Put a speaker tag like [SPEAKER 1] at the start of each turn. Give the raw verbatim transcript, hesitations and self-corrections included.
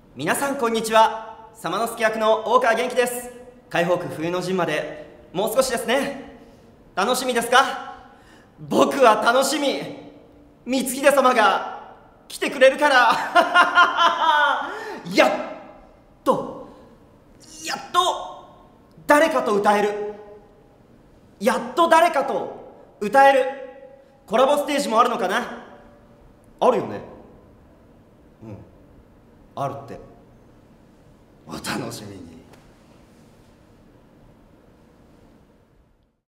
[SPEAKER 1] 皆さんこんにちは。サマノスケ役の大川元気です。海北冬の陣までもう少しですね。楽しみですか？僕は楽しみ。光秀様が来てくれるからやっとやっと誰かと歌える。やっと誰かと歌える。コラボステージもあるのかな？あるよね。うん、あるって。お楽しみに。